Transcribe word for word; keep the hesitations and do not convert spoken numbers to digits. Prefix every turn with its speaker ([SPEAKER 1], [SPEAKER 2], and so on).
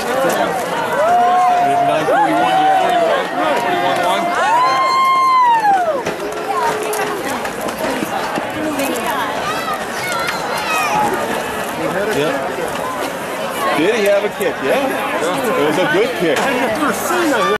[SPEAKER 1] nine forty-one, yeah. forty-one one. Yeah. Did he have a kick? Yeah. It was a good kick.